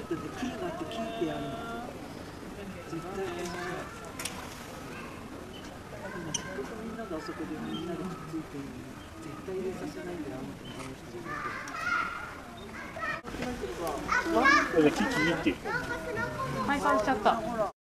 とね、来るなって聞いてやるの。絶対にしない。せっかくみんながあそこでみんなでくっついてるのに、絶対入れさせないであの子にキキって。 解散しちゃった。